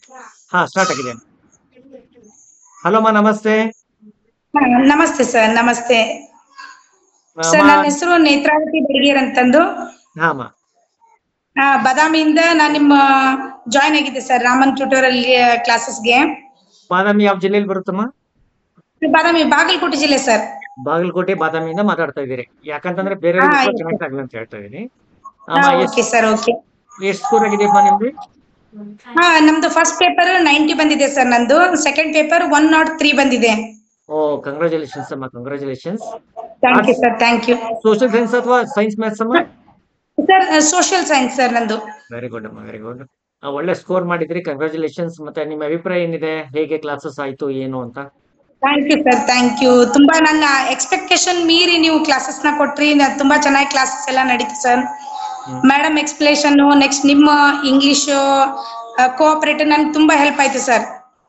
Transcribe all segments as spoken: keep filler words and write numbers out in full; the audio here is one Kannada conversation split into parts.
ಹಾ ಸ್ಟಾರ್ಟ್ ಆಗಿದೆ. ಹಲೋ ಅಮ್ಮ, ನಮಸ್ತೆ. ಹಾ, ನಮಸ್ತೆ ಸರ್. ನಮಸ್ತೆ ಸರ್. ಅಮ್ಮ, ನನ್ನ ಹೆಸರು ನೇತ್ರಾವತಿ ಬಡಿಗೇರ್ ಅಂತಂದು. ಹಾ ಅಮ್ಮ. ಆ, ಬಾದಾಮಿಯಿಂದ ನಾನು ನಿಮ್ಮ ಜಾಯ್ನ್ ಆಗಿದ್ದೆ ಸರ್ ರಾಮನ್ ಟ್ಯೂಟೋರಿಯಲ್ ಕ್ಲಾಸಸ್ಗೆ. ಬಾದಾಮಿ ಯಾವ ಜಿಲ್ಲೆಯಲ್ಲಿ ಬರುತ್ತಮ್ಮ? ಬಾದಾಮಿ, ಬಾಗಲಕೋಟೆ ಜಿಲ್ಲೆ ಸರ್. ಬಾಗಲಕೋಟೆ ಬಾದಾಮಿಯಿಂದ ಮಾತಾಡ್ತಾ ಇದ್ದೀರಿ. ಯಾಕಂತಂದ್ರೆ ಹಾ, ಬೇರೆಯವ್ರಿಗೂ ಕೂಡ yes ಕನೆಕ್ಟ್ sir. ಆಗಲಿ ಅಂತ ಹೇಳ್ತಾ ಇದೀನಿ. ಹಾ, ಅಮ್ಮ, ಓಕೆ ಎಷ್ಟು ಸರ್. ಓಕೆ. ಎಷ್ಟು ಸ್ಕೋರ್ ಆಗಿದೆಯಮ್ಮ ನಿಮ್ದು? ಹಾ, ನಮ್ದು ಫಸ್ಟ್ ಪೇಪರ್ ನೈಂಟಿ ಬಂದಿದೆ ಸರ್. ನಂದು second paper one not three ಬಂದಿದೆ. ಓ, ಕಂಗ್ರಾಚುಲೇಷನ್ಸ್ ಅಮ್ಮ, congratulations. Thank you arts, sir. Thank you social science ಅಥವಾ ಸೈನ್ಸ್ ಮ್ಯಾಥ್ಸ್ ಅಮ್ಮ? ಸರ್. ಸೋಷಿಯಲ್ ಸೈನ್ಸ್ ಸರ್ ನಂದು. ವೆರಿ ಗುಡ್ ಅಮ್ಮ, ವೆರಿ ಗುಡ್. ಒಳ್ಳೆ ಸ್ಕೋರ್ ಮಾಡಿದ್ರಿ, ಕಂಗ್ರಾಚುಲೇಷನ್ಸ್. ಮತ್ತೆ ನಿಮ್ಮ ಅಭಿಪ್ರಾಯ ಏನಿದೆ, ಹೇಗೆ ಕ್ಲಾಸಸ್ ಆಯ್ತು ಏನು ಅಂತ? Thank you sir. Thank you. ತುಂಬಾ ನನ್ನ ಎಕ್ಸ್ಪೆಕ್ಟೇಷನ್ ಮೀರಿ ನೀವು ಕ್ಲಾಸಸ್ ನ ಕೊಟ್ರಿ. ನ- ತುಂಬಾ ಚೆನ್ನಾಗಿ ಕ್ಲಾಸಸ್ ಎಲ್ಲ ನಡೀತು ಸರ್. ಹ್ಮ್. ಮೇಡಮ್ ಎಕ್ಸ್ಪ್ಲೇಷನ್, ನೆಕ್ಸ್ಟ್ ನಿಮ್ಮ ಇಂಗ್ಲಿಷ್ ಕೋಆಪರೇಟಿವ್ ನನ್ಗೆ ತುಂಬಾ ಹೆಲ್ಪ್ ಆಯ್ತು ಸರ್.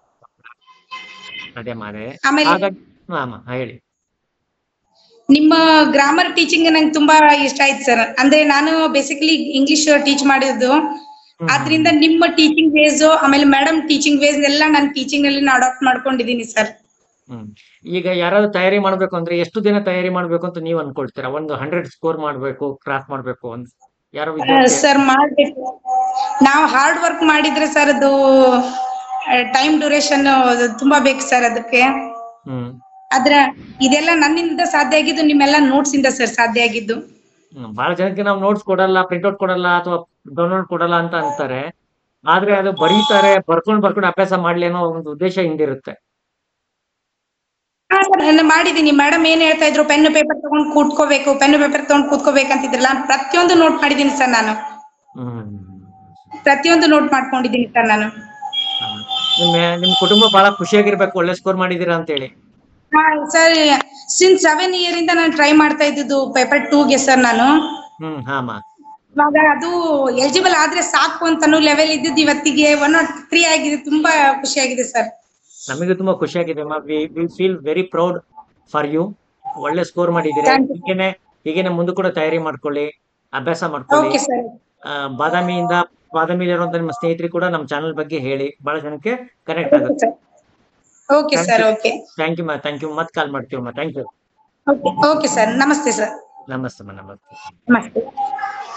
ಅದೇ ಮಾರೆ. ಆಮೇಲೆ ಹಾಗಾಗಿ ಹಾ ಅಮ್ಮ, ಹಾ, ಹೇಳಿ. ನಿಮ್ಮ ಗ್ರಾಮರ್ ಟೀಚಿಂಗ್ ನಂಗೆ ತುಂಬಾ ಇಷ್ಟ ಆಯ್ತು ಸರ್. ಅಂದ್ರೆ ನಾನು ಬೇಸಿಕಲಿ ಇಂಗ್ಲಿಷ್ ಟೀಚ್ ಮಾಡಿದ್ದು. ಹ್ಮ್ ಹ್ಮ್ ಆದ್ರಿಂದ ನಿಮ್ಮ ಟೀಚಿಂಗ್ ವೇಸ್ ಆಮೇಲೆ ಮೇಡಮ್ ಟೀಚಿಂಗ್ ವೇಸ್ ಎಲ್ಲ ನಾನು ಟೀಚಿಂಗ್ ನಲ್ಲಿ ಅಡಾಪ್ಟ್ ಮಾಡ್ಕೊಂಡಿದ್ದೀನಿ ಸರ್. ಹ್ಮ್. ಈಗ ಯಾರಾದ್ರೂ ತಯಾರಿ ಮಾಡ್ಬೇಕು ಅಂದ್ರೆ ಎಷ್ಟು ದಿನ ತಯಾರಿ ಮಾಡ್ಬೇಕು ಅಂತ ನೀವು ಅನ್ಕೊಳ್ತೀರಾ? ಒಂದು ಹಂಡ್ರೆಡ್ ಸ್ಕೋರ್ ಮಾಡ್ಬೇಕು, ಕ್ರಾಸ್ ಮಾಡ್ಬೇಕು ಅಂತ ಯಾರೋ ವಿದ್ಯಾರ್ಥಿ? ಸರ್ ಮಾಡ್ಬೇಕು. ನಾವು ಹಾರ್ಡ್ ವರ್ಕ್ ಮಾಡಿದ್ರೆ ಸರ್ ಅದು ಟೈಮ್ ಡ್ಯೂರೇಷನ್ ತುಂಬಾ ಬೇಕು ಸರ್ ಅದಕ್ಕೆ. ಹ್ಮ್ ಆದ್ರ ಇದೆಲ್ಲ ನನ್ನಿಂದ ಸಾಧ್ಯ ಆಗಿದ್ದು, ನಿಮ್ಮೆಲ್ಲ ನೋಟ್ಸ್ ಇಂದ ಸರ್ ಸಾಧ್ಯ ಆಗಿದ್ದು. ಹ್ಮ್. ಬಹಳ ಜನಕ್ಕೆ ನಾವು ನೋಟ್ಸ್ ಕೊಡಲ್ಲ, ಪ್ರಿಂಟ್ಔಟ್ ಕೊಡಲ್ಲ ಅಥವಾ ಡೌನ್ಲೋಡ್ ಕೊಡಲ್ಲ ಅಂತ ಅಂತಾರೆ. ಆದ್ರೆ ಅದು ಬರೀತಾರೆ, ಬರ್ಕೊಂಡ್ ಬರ್ಕೊಂಡು ಅಭ್ಯಾಸ ಮಾಡ್ಲಿ ಅನ್ನೋ ಒಂದು ಉದ್ದೇಶ ಹಿಂದಿರುತ್ತೆ. ಹಾ ಸರ್, ನಾನು ಮಾಡಿದೀನಿ. ಮೇಡಮ್ ಏನ್ ಹೇಳ್ತಾ ಇದ್ರು, ಪೆನ್ ಪೇಪರ್ ತಗೊಂಡ್ ಕೂತ್ಕೋಬೇಕು, ಪೆನ್ ಪೇಪರ್ ತಗೊಂಡ್ ಕೂತ್ಕೋಬೇಕಂತಿದ್ರಲ್ಲ, ನಾನು ಪ್ರತಿಯೊಂದು ನೋಟ್ ಮಾಡಿದೀನಿ ಸರ್. ನಾನು ಹ್ಮ್ ಪ್ರತಿಯೊಂದು ನೋಟ್ ಮಾಡ್ಕೊಂಡಿದ್ದೀನಿ ಸರ್ ನಾನು. ಹ್ಮ್. ನಿಮ್ಮ ನಿಮ್ ಕುಟುಂಬ ಬಹಳ ಖುಷಿಯಾಗಿರ್ಬೇಕು, ಒಳ್ಳೆ ಸ್ಕೋರ್ ಮಾಡಿದೀರಾ ಅಂತ ಹೇಳಿ. ಹಾ ಸರ್, ಸಿನ್ಸ್ ಸೆವೆನ್ ಇಯರ್ ಇಂದ ನಾನು ಟ್ರೈ ಮಾಡ್ತಾ ಇದ್ದಿದ್ದು ಪೇಪರ್ ಟೂಗೆ ಸರ್. ನಾನು ಹ್ಮ್ ಹಾಮ. ಇವಾಗ ಅದು ಎಲಿಜಿಬಲ್ ಆದ್ರೆ ಸಾಕು ಅಂತ ಅನ್ನೋ ಲೆವೆಲ್ ಇದ್ದಿದ್ದು ಇವತ್ತಿಗೆ ಒನ್ ನಾಟ್ ತ್ರೀ ಆಗಿದೆ. ತುಂಬಾ ಖುಷಿಯಾಗಿದೆ ಸರ್. ನಮಗೂ ತುಂಬಾ ಖುಷಿಯಾಗಿದೆ ಅಮ್ಮ. We will feel very proud for you. ಒಳ್ಳೆ ಸ್ಕೋರ್ ಮಾಡಿದ್ದೀರಿ. Thank you. ಹೀಗೇನೆ ಹೀಗೇನೆ ಮುಂದೆ ಕೂಡ ತಯಾರಿ ಮಾಡ್ಕೊಳ್ಳಿ, ಅಭ್ಯಾಸ ಮಾಡ್ಕೊಳ್ಳಿ. Okay sir. ಆ, ಬಾದಾಮಿಯಿಂದ ಬಾದಾಮಿಲಿರುವಂತ ನಿಮ್ಮ ಸ್ನೇಹಿತರಿಗೆ ಕೂಡ ನಮ್ಮ ಚಾನಲ್ ಬಗ್ಗೆ ಹೇಳಿ, ಬಹಳ ಜನಕ್ಕೆ ಕನೆಕ್ಟ್ ಓಕೆ ಆಗುತ್ತೆ. Sir. Okay thank sir. You, okay. Thank you ಮಾ, ಥ್ಯಾಂಕ್ ಯು. ಮತ್ತೆ ಕಾಲ್ ಮಾಡ್ತೀವಮ್ಮ. Thank you. Okay okay sir. ನಮಸ್ತೆ ಸರ್. ನಮಸ್ತೆ ಅಮ್ಮ, ನಮಸ್ತೆ. ನಮಸ್ತೆ.